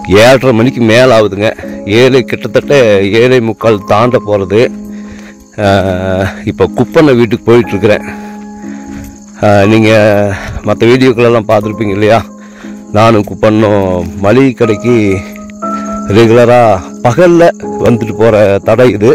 7:30 மணிக்கு மேலே ஆகுதுங்க. 7 கிட்டத்தட்ட 7:45 தாண்ட போகிறது. இப்போ குப்பண்ண வீட்டுக்கு போயிட்டுருக்குறேன். நீங்கள் மற்ற வீடியோக்களெல்லாம் பார்த்துருப்பீங்க இல்லையா? நானும் குப்பண்ணும் மளிகை கடைக்கு ரெகுலராக பகலில் வந்துட்டு போகிற தடை இது.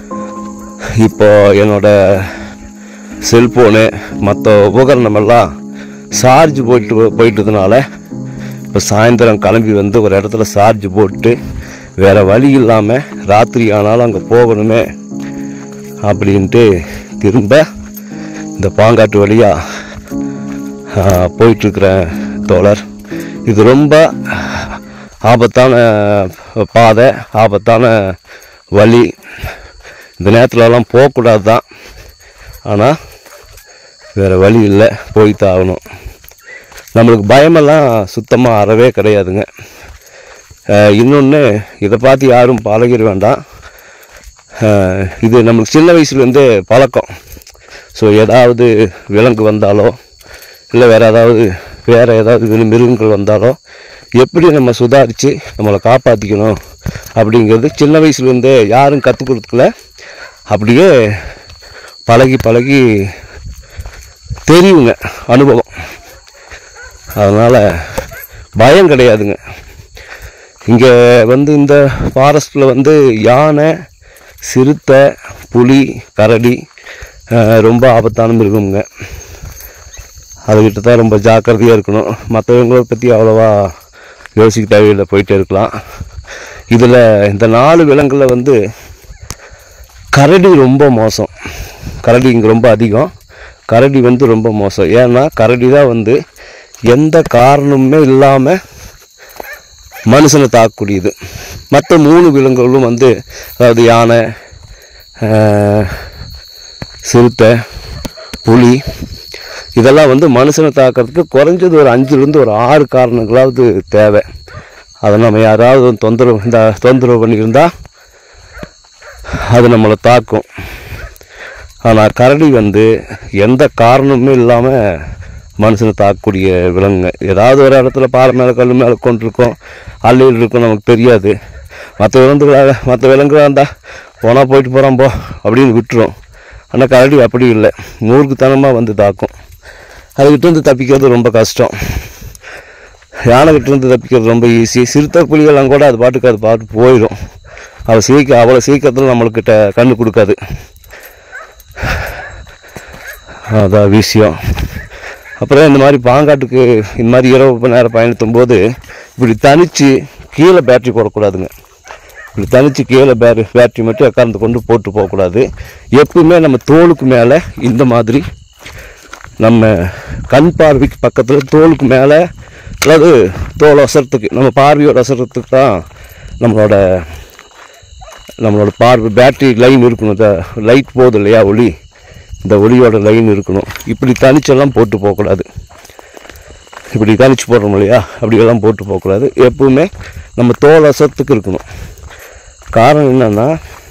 இப்போ என்னோடய செல்ஃபோனு மற்ற உபகரணமெல்லாம் சார்ஜ் போயிட்டதுனால இப்போ சாயந்தரம் கிளம்பி வந்து ஒரு இடத்துல சார்ஜ் போட்டு வேறு வழி இல்லாமல் ராத்திரி ஆனாலும் அங்கே போகணுமே அப்படின்ட்டு திரும்ப இந்த பாங்காட்டு வழியாக போயிட்டுருக்குறேன் தோழர். இது ரொம்ப ஆபத்தான பாதை, ஆபத்தான வழி. இந்த நேரத்துலலாம் போகக்கூடாது தான், ஆனால் வேறு வழி இல்லை, போய்தான் ஆகணும். நம்மளுக்கு பயமெல்லாம் சுத்தமாக அறவே கிடையாதுங்க. இன்னொன்று, இதை பார்த்து யாரும் பழகிட வேண்டாம். இது நம்மளுக்கு சின்ன வயசுலேருந்தே பழக்கம். ஸோ ஏதாவது விலங்கு வந்தாலோ இல்லை வேறு ஏதாவது மிருகங்கள் வந்தாலோ எப்படி நம்ம சுதாரித்து நம்மளை காப்பாற்றிக்கணும் அப்படிங்கிறது சின்ன வயசுலேருந்தே யாரும் கற்றுக் கொடுக்கல. அப்படியே பழகி தெரியுங்க, அனுபவம். அதனால் பயம் கிடையாதுங்க. இங்கே இந்த ஃபாரஸ்ட்டில் யானை, சிறுத்தை, புலி, கரடி ரொம்ப ஆபத்தான மிருகங்க. அதுக்கிட்ட தான் ரொம்ப ஜாக்கிரதையாக இருக்கணும். மற்றவங்களை பற்றி அவ்வளோவா யோசிக்க தேவையில்லை, போயிட்டே இருக்கலாம். இதில் இந்த 4 விலங்குகளில் கரடி ரொம்ப மோசம். கரடி இங்கே ரொம்ப அதிகம். கரடி ரொம்ப மோசம். ஏன்னா கரடி தான் எந்த காரணமுமே இல்லாமல் மனுஷனை தாக்கக்கூடியது. மற்ற 3 விலங்குகளும் அதாவது யானை, சிறுத்தை, புலி இதெல்லாம் மனுஷனை தாக்கிறதுக்கு குறைஞ்சது ஒரு 5லேருந்து ஒரு 6 காரணங்களாவது தேவை. அதை நம்ம யாராவது தொந்தரவு பண்ணியிருந்தால் அது நம்மளை தாக்கும். ஆனால் கரடி எந்த காரணமுமே இல்லாமல் மனுஷனை தாக்கக்கூடிய விலங்குங்க. ஏதாவது ஒரு இடத்துல பாறை மேலே கல் மேலே கொண்டிருக்கோம், அள்ளியில் இருக்கும், நமக்கு தெரியாது. மற்ற விலங்குகளாக இருந்தால் போனால் போயிட்டு போகிறான் போ அப்படின்னு விட்டுரும். ஆனால் கரடி அப்படி இல்லை, மூர்க்குத்தனமாக தாக்கும். அதுக்கிட்டேருந்து தப்பிக்கிறது ரொம்ப கஷ்டம். யானைக்கிட்டேருந்து தப்பிக்கிறது ரொம்ப ஈஸி. சிறுத்தை புலிகள்லாம் கூட அது பாட்டு போயிடும். அவ்வளோ சீக்கிரத்தில் நம்மளுக்கிட்ட கண்ணு கொடுக்காது. அதான் விஷயம். அப்புறம் இந்த மாதிரி பாங்காட்டுக்கு இந்த மாதிரி இரவு நேரம் பயணித்தும் போது இப்படி தனித்து கீழே பேட்டரி போடக்கூடாதுங்க. இப்படி தனித்து கீழே பேட்டரி மட்டும் உட்கார்ந்து கொண்டு போட்டு போகக்கூடாது. எப்பவுமே நம்ம தோலுக்கு மேலே இந்த மாதிரி நம்ம கண் பார்வைக்கு பக்கத்தில் தோலுக்கு மேலே, அதாவது தோல் ஒசரத்துக்கு, நம்ம பார்வையோட ஒசரத்துக்கு தான் நம்மளோட பார்வை பேட்டரி லைன் இருக்கணும். இந்த லைட் போகுது இல்லையா, ஒளி, இந்த ஒளியோட லைன் இருக்கணும். இப்படி தனிச்செல்லாம் போட்டு போகக்கூடாது. இப்படி தனிச்சு போடுறோம் இல்லையா, அப்படியெல்லாம் போட்டு போகக்கூடாது. எப்பவுமே நம்ம தோல் ஒசரத்துக்கு இருக்கணும். காரணம் என்னன்னா,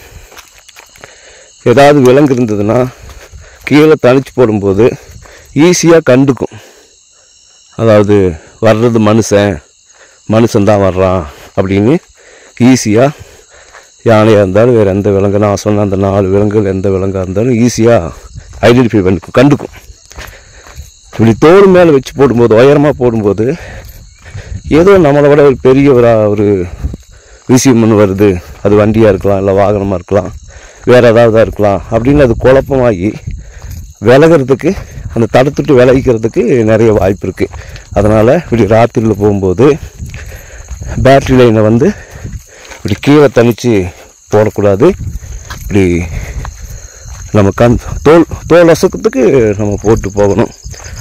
ஏதாவது விலங்கு இருந்ததுன்னா கீழே தனிச்சு போடும்போது ஈஸியாக கண்டுக்கும். அதாவது வர்றது மனுஷன்தான் வர்றான் அப்படின்னு ஈஸியாக, யானையாக இருந்தாலும் வேறு எந்த விலங்கு, நான் சொன்ன அந்த 4 விலங்குகள் எந்த விலங்காக இருந்தாலும் ஈஸியாக ஐடென்டிஃபை பண்ணிக்கும், கண்டுக்கும். இப்படி தோல் மேலே வச்சு போடும்போது, உயரமாக போடும்போது ஏதோ நம்மளை விட ஒரு பெரிய ஒரு விஷயம் ஒன்று வருது. அது வண்டியாக இருக்கலாம், இல்லை வாகனமாக இருக்கலாம், வேறு ஏதாவது இருக்கலாம் அப்படின்னு அது குழப்பமாகி விலகிறதுக்கு, அந்த தடுத்துட்டு விளைவிக்கிறதுக்கு நிறைய வாய்ப்பு இருக்குது. அதனால் இப்படி ராத்திரியில் போகும்போது பேட்டரி லைனை இப்படி கீழே தனித்து போடக்கூடாது. இப்படி நம்ம தோல் அசக்கத்துக்கு நம்ம போட்டு போகணும்.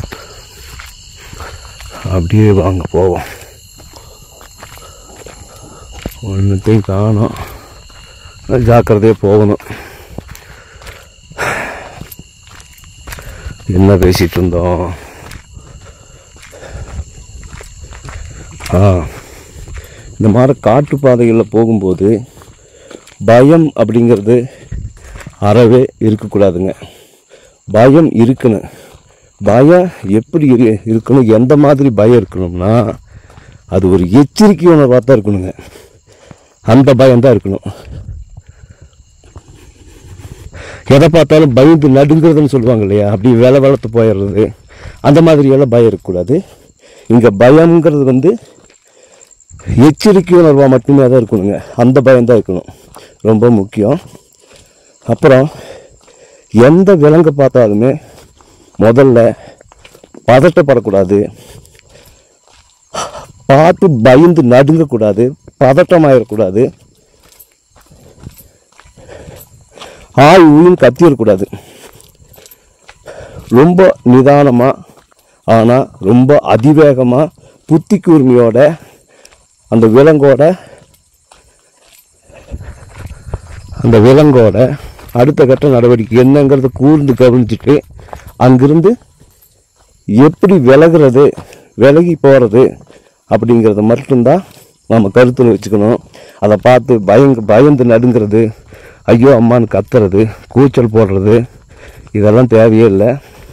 அப்படியே வாங்க போவோம். ஒன்றுத்தையும் காணும், ஜாக்கிரதையாக போகணும். என்ன பேசிகிட்டு இருந்தோம்? இந்த மாதிரி காட்டுப்பாதைகளில் போகும்போது பயம் அப்படிங்கிறது அறவே இருக்கக்கூடாதுங்க. பயம் இருக்கணும். பயம் எப்படி இருக்கணும், எந்த மாதிரி பயம் இருக்கணும்னா, அது ஒரு எச்சரிக்கை உணர்வாக தான் இருக்கணுங்க. அந்த பயம்தான் இருக்கணும். எதை பார்த்தாலும் பயந்து நடுங்கிறதுன்னு சொல்லுவாங்க இல்லையா, அப்படி வேலை வளர்த்து போயிடுறது, அந்த மாதிரியெல்லாம் பயம் இருக்கக்கூடாது. இங்கே பயம்ங்கிறது எச்சரிக்கை உணர்வாக மட்டுமே தான் இருக்கணுங்க. அந்த பயம்தான் இருக்கணும், ரொம்ப முக்கியம். அப்புறம் எந்த விலங்கு பார்த்தாலுமே முதல்ல பதட்டப்படக்கூடாது, பார்த்து பயந்து நடுங்கக்கூடாது, பதட்டமாயிடக்கூடாது, ஊன்னு கத்திடக்கூடாது. ரொம்ப நிதானமாக ஆனால் ரொம்ப அதிவேகமாக புத்தி கூர்மையோட அந்த விலங்கோட அடுத்த கட்ட நடவடிக்கை என்னங்கிறத கூர்ந்து கவனிச்சுட்டு அங்கிருந்து எப்படி விலகி போகிறது அப்படிங்கிறத மட்டும்தான் நம்ம கருத்தில் வச்சுக்கணும். அதை பார்த்து பயந்து நடுங்கிறது, ஐயோ அம்மான்னு கத்துறது, கூச்சல் போடுறது, இதெல்லாம் தேவையே இல்லை.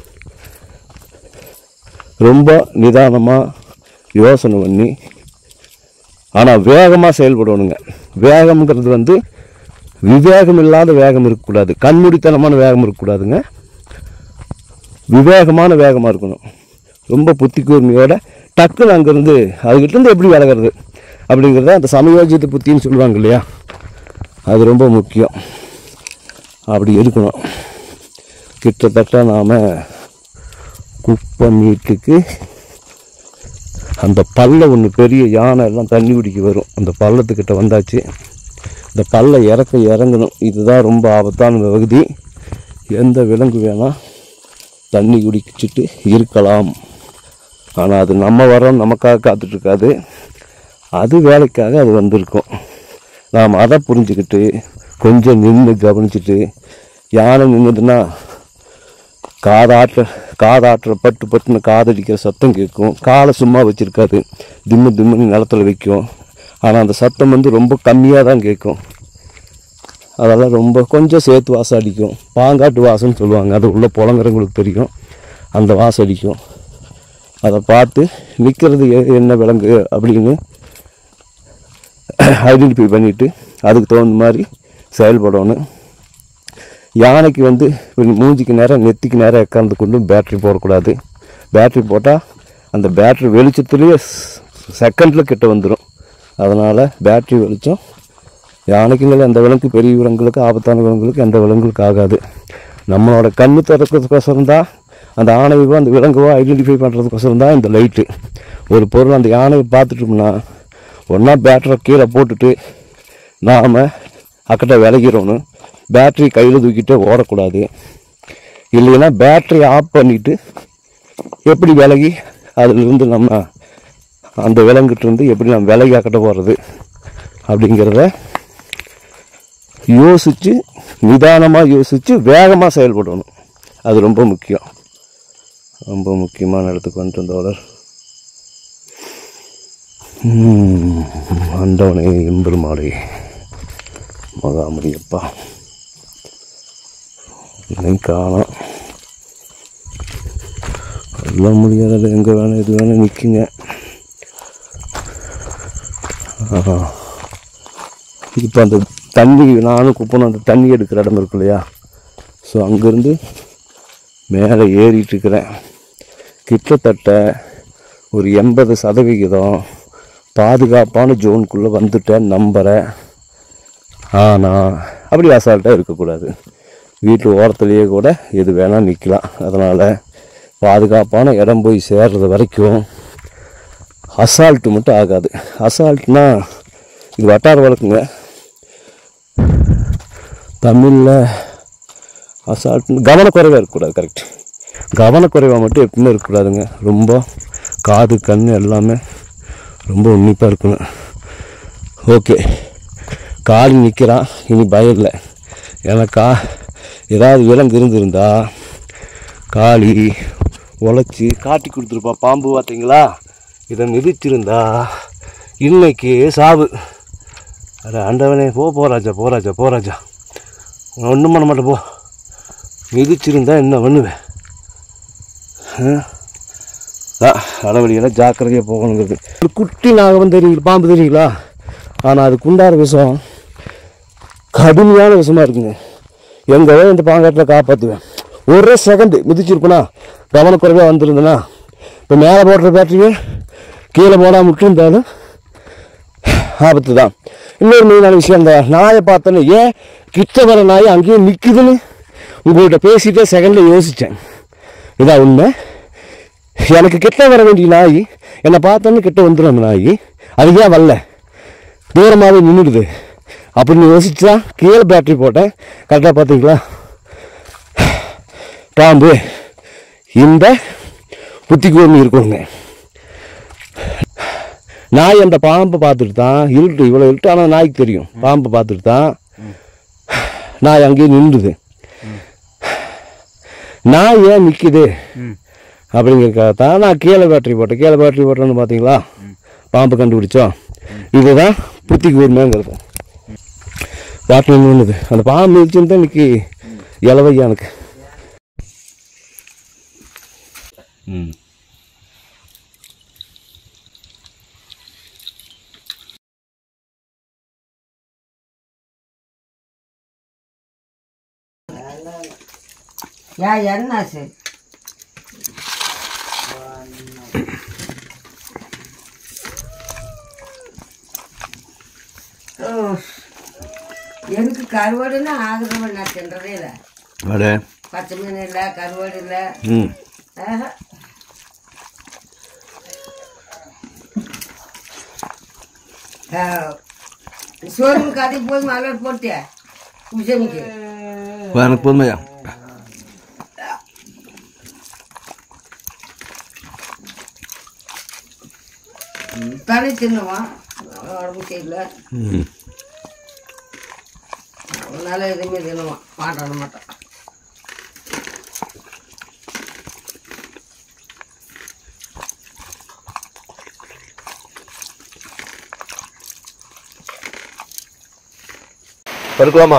ரொம்ப நிதானமாக யோசனை பண்ணி ஆனால் வேகமாக செயல்படணுங்க. வேகம்ங்கிறது விவேகம் இல்லாத வேகம் இருக்கக்கூடாது, கண்மூடித்தனமான வேகம் இருக்கக்கூடாதுங்க. விவேகமான வேகமாக இருக்கணும். ரொம்ப புத்தி கூர்மையோட டக்குன்னு அங்கேருந்து அதுக்கிட்டேருந்து எப்படி விலகிறது அப்படிங்கிறத அந்த சமயோஜித புத்தின்னு சொல்லுவாங்க இல்லையா, அது ரொம்ப முக்கியம். அப்படி இருக்கணும். கிட்டத்தட்ட நாம் குப்பை மீட்டுக்கு அந்த பள்ளம் ஒன்று, பெரிய யானை எல்லாம் தண்ணி குடிக்க வரும், அந்த பள்ளத்துக்கிட்ட வந்தாச்சு. இந்த பள்ளம் இறங்கணும். இதுதான் ரொம்ப ஆபத்தான பகுதி. எந்த விலங்கு வேணால் தண்ணி குடிச்சிட்டு இருக்கலாம். ஆனால் அது நம்ம வரோம் நமக்காக காத்துட்ருக்காது, அது வேலைக்காக அது வந்திருக்கும். நாம் அதை புரிஞ்சுக்கிட்டு கொஞ்சம் நின்று கவனிச்சுட்டு, யானை நின்றுதுன்னா காதாற்ற பட்டுன்னு காதடிக்கிற சத்தம் கேட்கும். காலை சும்மா வச்சுருக்காது, திம்முன்னு நிலத்தில் வைக்கும். ஆனால் அந்த சத்தம் ரொம்ப கம்மியாக தான் கேட்கும். அதெல்லாம் கொஞ்சம் சேர்த்து வாசம் அடிக்கும். பாங்காட்டு வாசம்னு சொல்லுவாங்க, அது உள்ள புலங்குறவங்களுக்கு தெரியும். அந்த வாசம் அடிக்கும். அதை பார்த்து நிற்கிறது என்ன விலங்கு அப்படின்னு ஐடென்டிஃபை பண்ணிவிட்டு அதுக்கு தகுந்த மாதிரி செயல்படணும். யானைக்கு மூஞ்சிக்கு நேரம் நெத்திக்கு நேரம் உட்காந்து கொண்டு பேட்ரி போடக்கூடாது. பேட்ரி போட்டால் அந்த பேட்ரி வெளிச்சத்துலேயே செகண்டில் கிட்ட வந்துடும். அதனால் பேட்ரி வெளிச்சம் யானைக்குங்கள எந்த விலங்கு, பெரிய விலங்குகளுக்கு, ஆபத்தான விலங்குகளுக்கு எந்த விலங்குகளுக்கு ஆகாது. நம்மளோட கண்ணு திறக்கிறதுக்கோசரம் தான், அந்த ஆணையவோ அந்த விலங்குவோ ஐடென்டிஃபை பண்ணுறதுக்கோசரம் தான் இந்த லைட்டு. ஒரு பொருள் அந்த யானையை பார்த்துட்டோம்னா ஒன்றா பேட்டரை கீழே போட்டுட்டு நாம் அக்கட்ட விலகிறோன்னு, பேட்ரி கையில் தூக்கிட்டே ஓடக்கூடாது. இல்லைன்னா பேட்ரி ஆஃப் பண்ணிவிட்டு எப்படி விலகி அதிலிருந்து நம்ம அந்த விலங்குகிட்டேருந்து எப்படி நம்ம விலகி அக்கட்ட போகிறது அப்படிங்கிறத யோசித்து, நிதானமாக யோசித்து வேகமாக செயல்படணும். அது ரொம்ப முக்கியம். ரொம்ப முக்கியமான இடத்துக்கு வந்துட்டு தோழர். ஆண்டவனே எம்பெருமாளே மகாமணியப்பா, காணோம். எல்லாம் முடியாத எங்கே வேணும் எது வேணும் நிற்குங்க. இப்போ அந்த தண்ணி, நானும் குப்பனும் அந்த தண்ணி எடுக்கிற இடம் இருக்கு இல்லையா, ஸோ அங்கேருந்து மேலே ஏறிட்டுருக்கிறேன். கிட்டத்தட்ட ஒரு 80% பாதுகாப்பான ஜோனுக்குள்ளே வந்துட்டேன் நம்புகிறேன். ஆனால் அப்படி அசால்ட்டாக இருக்கக்கூடாது. வீட்டு ஓரத்துலேயே கூட எது வேணால் நிற்கலாம். அதனால் பாதுகாப்பான இடம் போய் சேர்றது வரைக்கும் அசால்ட்டு மட்டும் ஆகாது. அசால்ட்னா இது வட்டார வழக்குங்க, தமிழில் அசால்ட்னு கவனக்குறைவாக இருக்கக்கூடாது. கரெக்ட், கவனக்குறைவாக மட்டும் எப்பவுமே இருக்கக்கூடாதுங்க. ரொம்ப காது கண் எல்லாமே ரொம்ப உன்னிப்பாக இருக்கணும். ஓகே, காளி நிற்கிறான், இனி பயம் இல்லை. ஏன்னாக்கா ஏதாவது விலங்கு இருந்திருந்தா காளி உழைச்சி காட்டி கொடுத்துருப்பா. பாம்பு பார்த்தீங்களா, இதை மிதிச்சிருந்தா இன்னைக்கு சாவு. அட ஆண்டவனே, போராஜா போராஜா போராஜா, ஒன்றும் பண்ண மாட்டேன், போ. மிதிச்சிருந்தா என்ன பண்ணுவேன்? அடவழியெல்லாம் ஜாக்கிரதையாக போகணுங்கிறது. ஒரு குட்டி நாகம் தெரியுங்களா, பாம்பு தெரியுங்களா? ஆனால் அதுக்கு உண்டான விஷம் கடுமையான விஷமாக இருக்குங்க. எங்கே இந்த பாங்காட்டில் காப்பாற்றுவேன். ஒரே செகண்டு மிதிச்சிருப்பேனா, கவனக்குறைவாக வந்துருந்தேன்னா இப்போ மேலே போடுற பேட்டரியே கீழே போடாமல் விட்டுருந்தாலும் ஆபத்து தான். இன்னொரு மெயினான விஷயம், இந்த நாயை பார்த்தோன்னே ஏன் கிட்ட வர நாய் அங்கேயே நிற்குதுன்னு உங்கள்கிட்ட பேசிகிட்டே செகண்டில் யோசித்தேன். இதான் உண்மை. எனக்கு கிட்ட வர வேண்டிய நாய் என்னை பார்த்தோன்னு கிட்ட வந்துடும். அந்த நாய் அது ஏன் வரல, தூரமாகவே நின்றுடுது அப்படின்னு யோசிச்சு தான் கீழே பேட்டரி போட்டேன். கரெக்டாக பார்த்தீங்களா? பாம்பு இந்த புத்திக்கு ஒன்று இருக்குங்க. நாய் அந்த பாம்பை பார்த்துட்டு தான், இருட்டு இவ்வளோ இருட்டு ஆனால் நாய்க்கு தெரியும், பாம்பை பார்த்துட்டு தான் நாய் அங்கேயே நின்றுது. நாய் ஏன் நிற்குது அப்படிங்கிறதுக்காக தான் நான் கீழே பேட்டரி போட்டேன். கீழே பேட்டரி போட்டேன்னு பார்த்தீங்களா, பாம்பு கண்டுபிடிச்சோம். இதுதான் புத்திக்கு உரிமைங்கிறது. பேட்டரி நின்றுது. அந்த பாம்பு மிதிச்சுன்னு தான் இன்னைக்கு இலவையா எனக்கு. என்ன சரி எனக்கு கருவாடுன்னா ஆகுறவன் நான் தின்றதே இல்லை. பச்சை மீன் இல்லை, கருவாடு இல்லை. சோறு கதை போய் மலர் போட்டியா உஜமிக்கு எனக்கு போதுமையா? தனி தின்னுவான், உடம்பு சரியில்லை, அதனால எதுவுமே தின்னுவான், மாட்டான மாட்டான். படுக்கலாமா?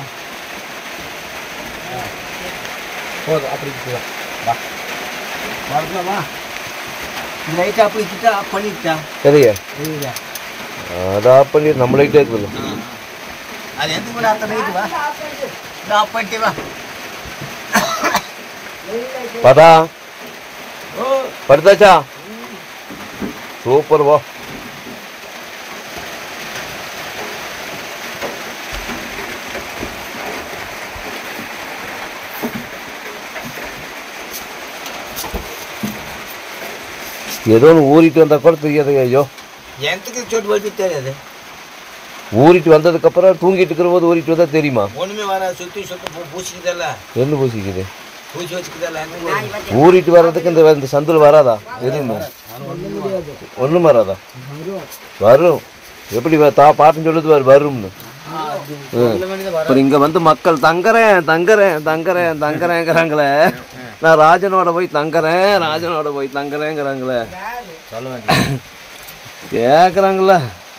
போதும், அப்படி படுக்கலாமா? லைட் ஆஃப் பண்ணிட்டா ஆஃப் பண்ணிட்டா சரியா? சரியா, அதை ஆஃப் பண்ணி நம்ம லைட்டே இருக்குல்ல, அது எந்த கூட அந்த லைட் வா, இதை ஆஃப் பண்ணிட்டு வா. பாத்தா படுத்தாச்சா? சூப்பர். வா ஏதோ ஒன்று ஊறிட்டு வந்தால் கூட தெரியாது. ஐயோ எனக்கு சொட்டு வச்சு தெரியாது. ஊறிட்டு வந்ததுக்கப்புறம் தூங்கிட்டு இருக்கிற போது ஊறிட்டு வந்தால் தெரியுமா? ஒன்றுமே வர சுற்றி சுற்றி பூசிக்குதல்ல, என்ன பூசிக்குது? பூசி வச்சுக்குதல்ல. ஊறிட்டு வர்றதுக்கு இந்த சந்தில் வராதா? எதுவுமே ஒன்றும் வராதா? வரும். எப்படி பாட்டுன்னு சொல்லுது வரும்னு. அப்புறம் இங்கே வந்து மக்கள் தங்குறேன் தங்குறேன் தங்குறேன் தங்குறேங்கிறாங்களே. நான் ராஜனோட போய் தங்குறேன், ராஜனோட போய் தங்குறேங்கிறாங்களே, கேட்குறாங்களா?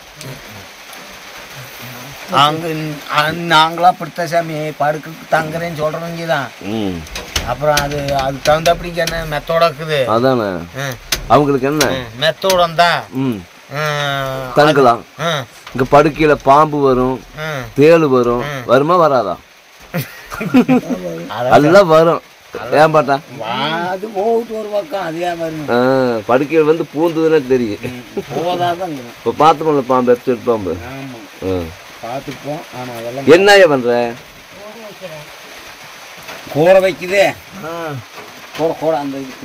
நாங்களா பிடித்த சாமி படுக்க தங்குறேன்னு சொல்றவங்க தான். அப்புறம் அது தகுந்தப்படிக்கு என்ன மெத்தோட இருக்குது. அதானே அவங்களுக்கு என்ன மெத்தோடம் தான். தங்கலாம். இங்க படுக்கையில பாம்பு வரும், தேளு வரும். வருமா வராதா? அதெல்லாம் வரும். ஏன் பாட்டா அது போட்டு ஒரு பக்கம் அதே மாதிரி படுக்கையில் வந்து பூந்ததுன்னா தெரியும். இப்போ பார்த்துப்போம்ல பாம்பு, எப்சைட் பாம்பு பார்த்துப்போம். ஆமா அதெல்லாம் என்ன பண்ற? கூரை வைக்குதே, கூரை கூரை அந்த இதுக்கு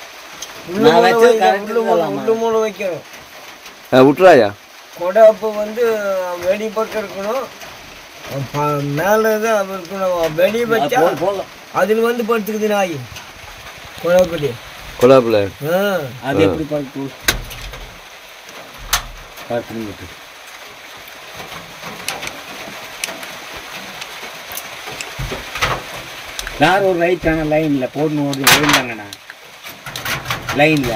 வைக்கணும். விட்டுறாயா? கொடாப்பு வந்து வெடி பக்கம் இருக்கணும், மேலே தான் இருக்கணும். வெடி வச்சா அதில் வந்து படுத்துக்குது நாய். கொடாப்புல கொடாப்புல அது எப்படி பார்த்து பார்த்துட்டு யார் ஒரு ரைட்டான லைனில் போடணும். ஒரு இருந்தாங்கண்ணா லைனில்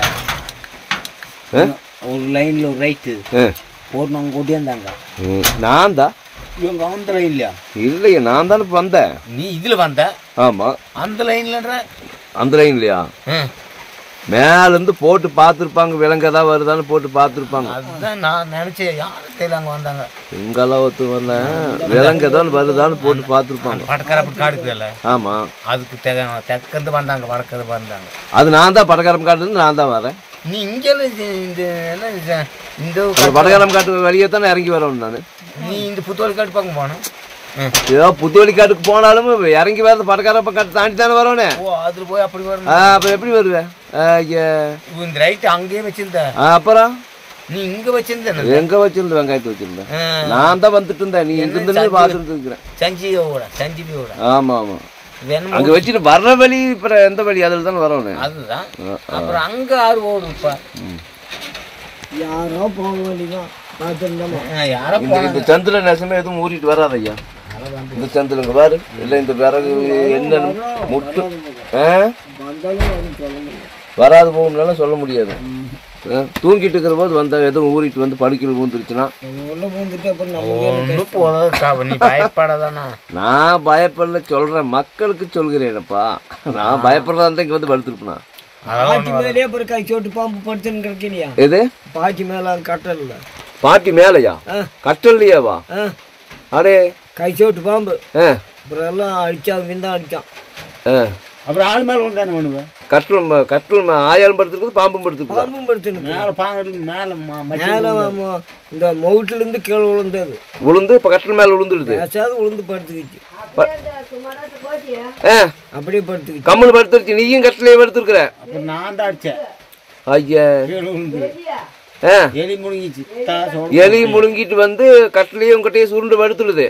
ஒரு லைனில் ஒரு ரைட்டு போடணும். அவங்க கொட்டியிருந்தாங்க. நான் தான் இவங்க அந்த லைன்லையா? இல்லையா, நான் தானே வந்தேன். நீ இதில் வந்த? ஆமாம். அந்த லைன்லன்ற? அந்த லைன்லையா? மேலேருந்து போட்டு பார்த்துருப்பாங்க, விலங்கு ஏதாவது வருதான்னு போட்டு பார்த்துருப்பாங்க. அதுதான் நான் நினைச்சேன், யாரும் தெரியல அங்கே வந்தாங்க. எங்கெல்லாம் ஒத்து வரல, விலங்கு ஏதாவது வருதான்னு போட்டு பார்த்துருப்பாங்க. படக்காரப்பட்டு காடுக்குல. ஆமாம், அதுக்கு தெற்கந்து வந்தாங்க, வடக்கந்து வந்தாங்க. அது நான் தான் படக்காரம் காட்டுலேருந்து நான் தான் வரேன். நீ இங்கே இந்த என்ன இந்த படக்காரம் காட்டு வழியே தானே இறங்கி வரணும் நான். நீ இந்த புத்தோலி காட்டு பக்கம் போகணும். ஏதோ புத்துவலி காட்டுக்கு போனாலும் இறங்கி வரது படக்காரப்ப காட்டு தாண்டி தானே வரணும். ஓ அதில் போய் அப்படி வரணும். அப்போ எப்படி வருவேன்? இந்த ரைட்டு அங்கேயே வச்சிருந்த. அப்புறம் நீ இங்கே வச்சிருந்த. எங்கே வச்சிருந்த? வெங்காயத்தை வச்சிருந்தேன். நான் தான் வந்துட்டு இருந்தேன், நீ இருந்து பார்த்துட்டு இருக்கிறேன். சஞ்சீவியோட. ஆமாம் ஆமாம், அங்கே வச்சுட்டு வர்ற வழி இப்போ எந்த வழி அதில் தானே வரணும். அதுதான். அப்புறம் அங்கே ஆறு ஓடும். இப்போ யாரோ போக வேண்டியதான். யாரோ இந்த சந்திர நெசமே எதுவும் ஊறிட்டு வராது ஐயா. இந்த சந்திரங்க பாரு, இல்லை இந்த விறகு என்ன முட்டு வராது போகும்னால சொல்ல முடியாது. தூங்கிட்டு இருக்கிற போது வந்தா எதுவும் ஊறிட்டு வந்து படுக்கையில் ஊந்துருச்சுன்னா நான் பயப்படல சொல்றேன், மக்களுக்கு சொல்கிறேனப்பா. நான் பயப்படுறதா இருந்தா இங்க வந்து படுத்துருப்பேனா? எது பாட்டி மேல கட்டல் இல்ல. பாட்டி மேலையா? கட்டல்லையாவா? அடே கைச்சோட்டு பாம்பு அப்புறம் எல்லாம் அடிச்சா விந்தான் அடிச்சான். அப்புறம் ஆள் மேல ஒன்று தானே பண்ணுவேன். கட்டல் ஆயாலும் படுத்துருக்குது, பாம்பும் படுத்துருக்கு. பாம்பும் படுத்துருக்கு. மேலே பாங்கு மேலே மேலே இந்த மவுட்டுல இருந்து கீழே விழுந்தது. விழுந்து இப்போ கட்டல் மேலே விழுந்துடுது. விழுந்து படுத்துக்கிச்சு. அப்படியே படுத்துக்கிச்சு. கம்மல் படுத்துருச்சு. நீயும் கட்டலையே படுத்துருக்குற. அப்புறம் நான் தான் அடிச்சேன். ஐயா எலி முழுங்கிச்சு. எலி முழுங்கிட்டு வந்து கட்டலையும் உங்ககிட்டயே சுருண்டு படுத்துடுது.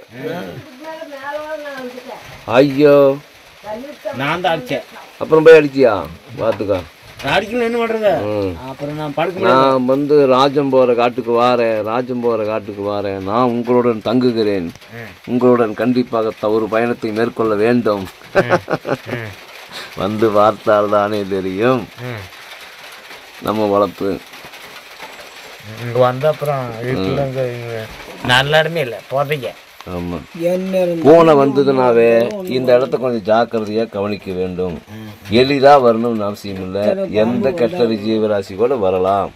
ஐயோ நான் தான் அடிச்சேன். அப்புறம் போய் அடிச்சியா? பார்த்துக்கா அடிக்கல என்ன பண்றது. அப்புறம் நான் வந்து ராஜம் போற காட்டுக்கு வாரேன். நான் உங்களுடன் தங்குகிறேன். உங்களுடன் கண்டிப்பாக ஒரு பயணத்தை மேற்கொள்ள வேண்டும். வந்து பார்த்தால் தானே தெரியும் நம்ம வளர்ப்பு. இங்க வந்த அப்புறம் நல்ல இடமே இல்லை போதைங்க. ஆமா, பூனை வந்ததுனாவே இந்த இடத்த கொஞ்சம் ஜாக்கிரதையா கவனிக்க வேண்டும். எளிதா வரணும்னு அவசியம் இல்லை, எந்த கெட்ட ஜீவராசி கூட வரலாம்.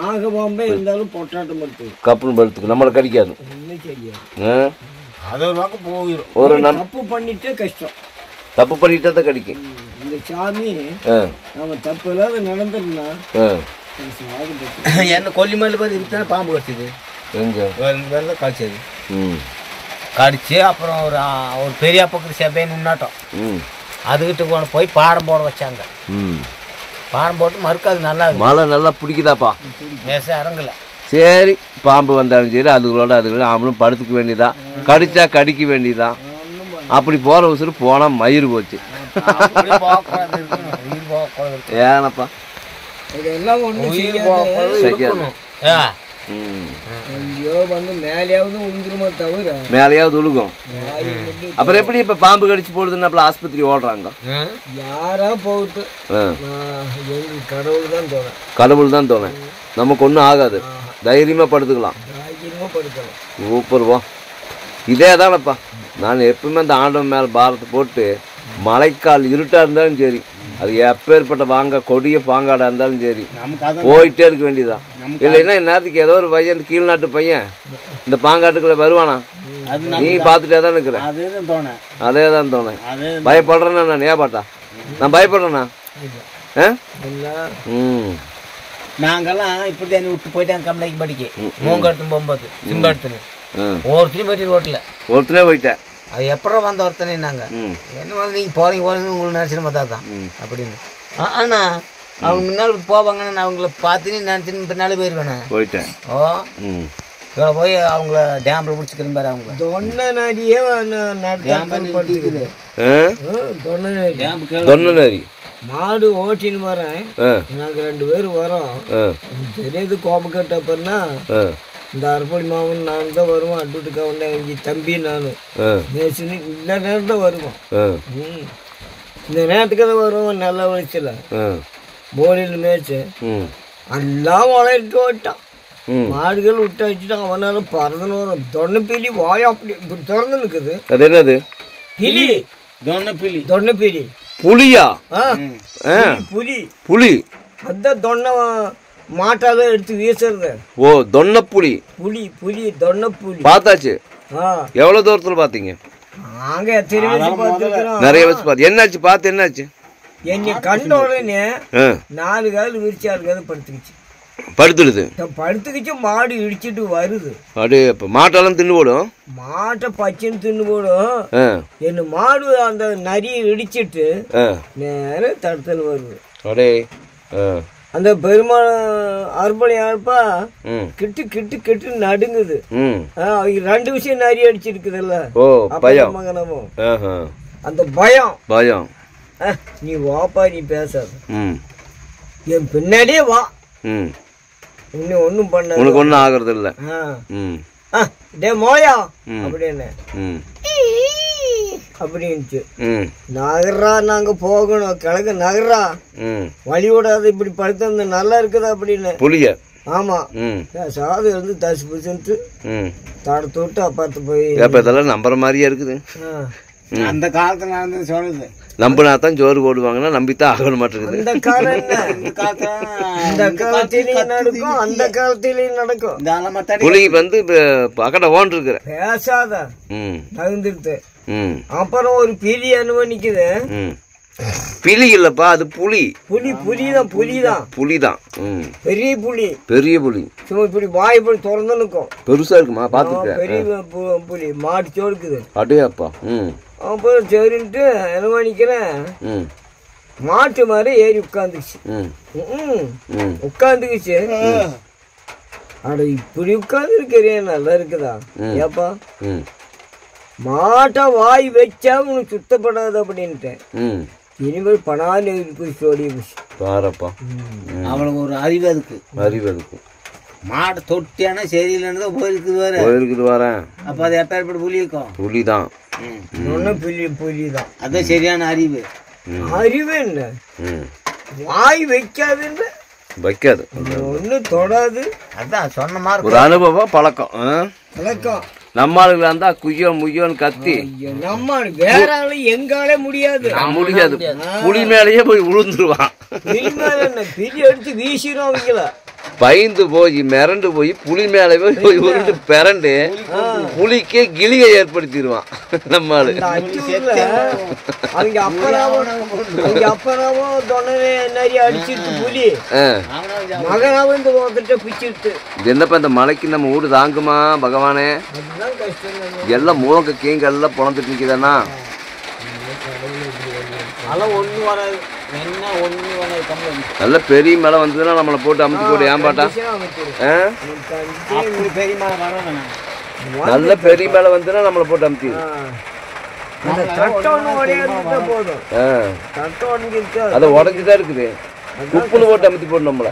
கப்புன்னு படுத்துக்கு நம்மளை கடிக்காது. ஒரு தப்பு பண்ணிட்டா தான் கடிக்கும். இந்த சாமி நம்ம தப்பு இல்லாத நடந்துருந்தா என்ன கொல்லிமலை போய் இருந்தா பாம்பு கடிச்சது. எங்க காய்ச்சது கடிச்சு அப்புறம் ஒரு பெரிய பக்கத்து செப்பைன்னு உண்ணாட்டம் அதுகிட்ட போய் பாடம் போட வச்சாங்க. பாடம் போட்டு மறுக்காது நல்லா மழை நல்லா பிடிக்குதாப்பா? இறங்கல. சரி, பாம்பு வந்தாலும் சரி அதுகளோட அவனும் படுத்துக்க வேண்டியதான். கடிச்சா கடிக்க வேண்டியதான். அப்படி போற உசுறு போனா மயிறு போச்சு. ஏனப்பா மேலையாவது உழுகும். அப்புறம் எப்படி இப்ப பாம்பு கடிச்சு போடுதுன்னு ஆஸ்பத்திரி ஓடுறாங்க. யாரா போகுது, கடவுள் தான் தோணும். நமக்கு ஒன்றும் ஆகாது, தைரியமா படுத்துக்கலாம். சூப்பர்வா. இதே தானப்பா நான் எப்பவுமே அந்த ஆண்டவன் மேல பாரத்தை போட்டு மழைக்கால் இருட்டா இருந்தாலும் சரி, அது எப்பேற்பட்ட கொடிய பாங்காடா இருந்தாலும் சரி போயிட்டே இருக்க வேண்டியதான். இல்லைன்னா நேரத்துக்கு ஏதோ ஒரு பையன், கீழ் நாட்டு பையன் இந்த பாங்காட்டுக்குள்ள வருவானா? நீ பார்த்துட்டே தான் இருக்கிற. அதே தான் தோணேன். பயப்படுறேன்னா நான் ஏப்பாட்டா நான் பயப்படுறேன்னா? நாங்கெல்லாம் இப்படி விட்டு போயிட்டாங்க கம்பளைக்கு படிக்க. மூங்கடுத்து போகும்போது சிம்படுத்துன்னு ஒருத்தரையும் போயிட்டு ரோட்டில் ஒருத்தனே போயிட்டேன். அது எப்பறம் வந்த ஒருத்தனே நாங்க என்ன வந்து நீங்கள் போறீங்க உங்களுக்கு நினச்சின்னு பார்த்தா தான் அப்படின்னு. ஆனா அவங்க முன்னால் போவாங்கன்னு நான் அவங்கள பார்த்துன்னு நினச்சின்னு பின்னாலே போயிடுவேண்ணே. போயிட்டேன். ஓ இவ்வளோ போய் அவங்கள டேம்பில் பிடிச்சிக்கிறேன் பாரு. அவங்க தொன்னரி மாடு ஓட்டின்னு வரேன். நாங்கள் 2 பேரும் வரோம். தெரியாது கோபக்கட்ட அப்புறம்னா இந்த அரைப்படி மாவன் நான் தான் வருவோம். அட்டுட்டுக்கா வந்து எங்க தம்பி நானும் மேய்ச்சின்னு இந்த நேரம் தான் வருவோம். இந்த நேரத்துக்கு தான் வருவோம். நல்லா வயசுல போலியில் மேய்ச்சு எல்லாம் வளர்த்து ஓட்டான். மாடுகள் விட்டு வச்சுட்டான். அவனால பறந்துன்னு வரும். தொன்னைப்பீலி வாயா அப்படி இப்படி திறந்து நிற்குது. அது என்னது? பிலி. தொன்னைப்பீலி. புலியா? புலி. புலி அதான் தொன்னை மாட்டால எடுத்து வீசுறது. ஓ தொன்னப்புலி. புலி புலி தொன்னை புலி பார்த்தாச்சு. ஆ எவ்வளோ தூரத்தில் பார்த்தீங்க? நாங்க எத்தனை வச்சு பார்த்துருக்கிறோம். நிறைய வச்சு பார்த்து என்னாச்சு? பார்த்து என்னாச்சு? என்னை கண்ட உடனே 4 கால் விரிச்சு 6 கால் படுத்துக்கிச்சு. படுத்துடுது. படுத்துக்கிச்சு மாடு இடிச்சிட்டு வருது. அப்படியே இப்போ மாட்டெல்லாம் தின்னு போடும். மாட்டை பச்சைன்னு தின்னு போடும். என்ன மாடு அந்த நரியை இடிச்சிட்டு நேரம் தடுத்தல் வருது. அப்படியே அந்த பெருமாள் அர்ப்பணி ஆழ்ப்பா கிட்டு கிட்டு கிட்டு நடுங்குது. அவங்க 2 விஷயம் நரி அடிச்சிருக்குதுல்ல. ஓ பயம். மகனமும் அந்த பயம் பயம். நீ வாப்பா, நீ பேசாத, என் பின்னாடியே வா, இன்னும் ஒன்னும் பண்ண உனக்கு ஒன்றும் ஆகுறது இல்லை. டே மோயா அப்படின்னு அப்படின்ட்டு நகரா, நாங்க போகணும், கிழக்கு நகரா, வழி விடாது, இப்படி படுத்த நல்லா இருக்குதா அப்படின்னு. புளிய ஆமா சாது வந்து தசு புசுன்ட்டு தடுத்து விட்டு அப்பாத்து போய் இதெல்லாம் நம்புற மாதிரியா இருக்குது. அந்த காலத்துல நடந்து சொல்லுது. நம்பினா தான் சோறு போடுவாங்கன்னா நம்பித்தான் ஆகணும் மாட்டேங்குது. இந்த காலம் இந்த காலத்திலயும் நடக்கும், அந்த காலத்திலயும் நடக்கும். புளிக்கு வந்து பக்கட ஓன் இருக்கிற பேசாத நகர்ந்துருத்து. அப்புறம் ஒரு பிலி அனுமதிக்குது. பிலி இல்லப்பா, அது புலி. புலிதான் புலிதான். பெரிய புலி, பெரிய புலி. சும்மா இப்படி வாய் இப்படி திறந்து நிற்கும். பெருசா இருக்குமா? பாத்துக்க. பெரிய புலி மாட்டு சோறுக்குது. அப்படியே அப்பா. அப்புறம் சரின்ட்டு அனுமானிக்கிறேன். மாட்டு மாதிரி ஏறி உட்காந்துக்குச்சு. உட்காந்துக்குச்சு. அட இப்படி உட்காந்து இருக்கிறேன், நல்லா இருக்குதா ஏப்பா? மாட்டை வாய் வச்சா உனக்கு சுத்தப்படாது அப்படின்ட்டேன். இனிமேல் பணாலி ஓடிய போச்சு பாரப்பா. அவளுக்கு ஒரு அறிவு அதுக்கு. மாட்டை தொட்டியானா சரியில்லைன்னு தான் போயிருக்குது வரேன். அப்ப அது எப்பேற்பட்ட புலிக்கும் புலிதான். புலிதான். அதான் சரியான அறிவு. அறிவு என்ன? வாய் வைக்காதுன்னு வைக்காது, ஒன்னும் தொடாது. அதான் சொன்ன மாதிரி ஒரு அனுபவம், பழக்கம். நம்ம ஆளுங்களா இருந்தா குய்யோ முய்யோன்னு கத்தி, நம்ம வேற ஆளு எங்காலே முடியாது. புலி மேலேயே போய் விழுந்துருவான். பிரி எடுத்து வீசிடும் அவங்கள. பயந்து போய் மிரண்டு போய் புலி மேலே போய் உருண்டு பிறண்டு புலிக்கே கிளியை ஏற்படுத்திடுவான் நம்ம ஆளு. அவங்க அப்பனாவோ தொண்டனே நிறைய அடிச்சிருச்சு புலி. மகனாவும் இந்த ஒருத்தட்ட பிடிச்சிருச்சு. என்னப்பா இந்த மலைக்கு நம்ம வீடு தாங்குமா பகவானே? எல்லாம் மூக்க கேங்க எல்லாம் பொழந்துட்டு நிக்குதானா? நல்ல பெரிய மழை வந்ததுன்னா நம்மளை போட்டு அமுத்தி போட்டு ஏம்பாட்டா? நல்ல பெரிய மழை வந்ததுன்னா நம்மளை போட்டு அமுத்தி அதை உடஞ்சுதான் இருக்குது. உப்புன்னு போட்டு அமுத்தி போட்டு நம்மள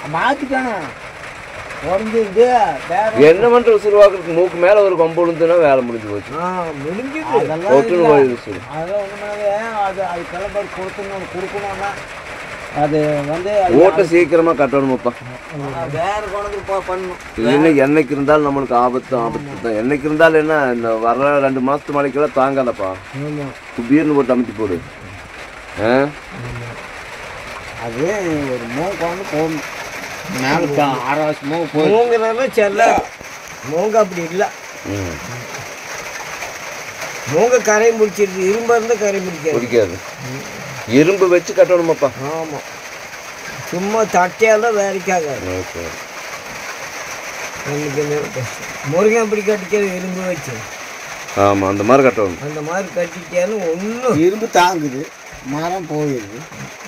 என்ன பண்ற உசுருவாக்குறதுக்கு மூக்கு மேல ஒரு கொம்பு விழுந்துன்னா வேலை முடிஞ்சு போச்சு. அது வந்து ஓட்ட சீக்கிரமா கட்டணுமாப்பா. இல்லைன்னா என்னைக்கு இருந்தாலும் நம்மளுக்கு ஆபத்து தான். என்னைக்கு இருந்தாலும் என்ன, இந்த வர்ற 2 மாசத்து மழைக்கெல்லாம் தாங்காதப்பா. குபீர்னு போட்டு அமுத்தி போடு. அது ஒரு மூக்கு போகணும். மூங்க அப்படி இல்ல, மூங்க கரை முடிச்சிருது. இரும்பா இருந்தா கரை முடிக்காது. இரும்பு வச்சு கட்டணுமாப்பா. ஆமா, சும்மா தட்டையால வேலைக்காக. முருகன் அப்படி கட்டிக்காது, இரும்பு வச்சு. ஆமா, அந்த மாதிரி கட்டணும். அந்த மாதிரி கட்டிக்காலும் ஒன்னும் இரும்பு தாங்குது, மரம் போயிடுது.